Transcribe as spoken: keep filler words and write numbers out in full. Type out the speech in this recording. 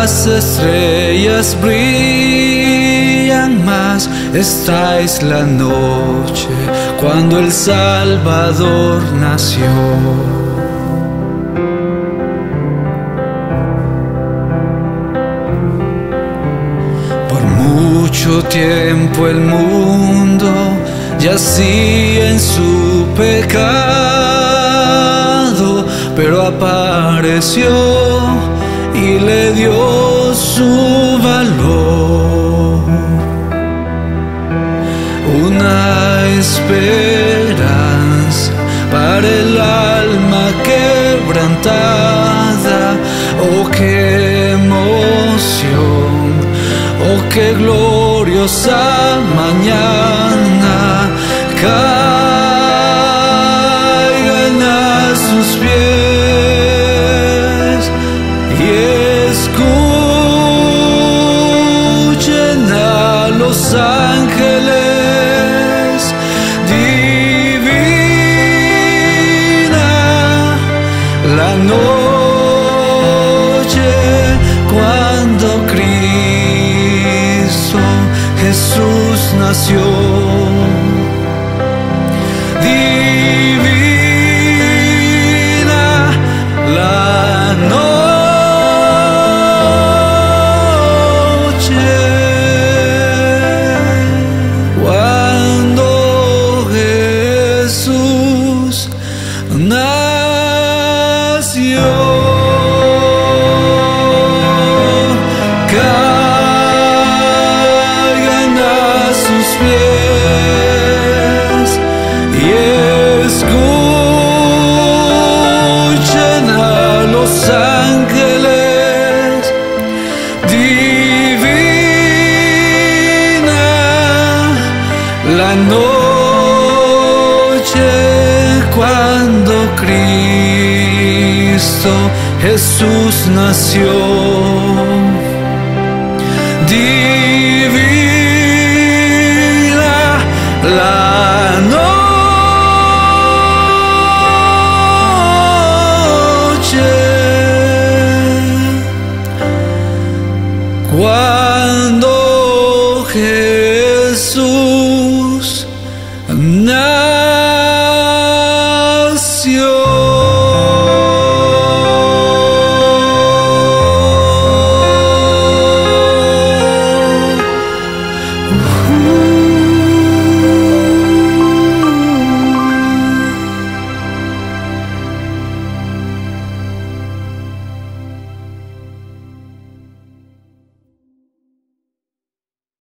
las estrellas brillan más. Esta es la noche cuando el Salvador nació. Mucho tiempo el mundo yacía en su pecado, pero apareció y le dio su valor. Una esperanza para el alma quebrantada. Oh, qué emoción, oh, qué gloriosa mañana. Caigan a sus pies y escuchen a los ángeles. Divina la noche cuando Cristo Jesús nació. Divina la noche cuando Jesús nació. Escuchen a los ángeles. Divina la noche cuando Cristo Jesús nació. Divina la noche. What?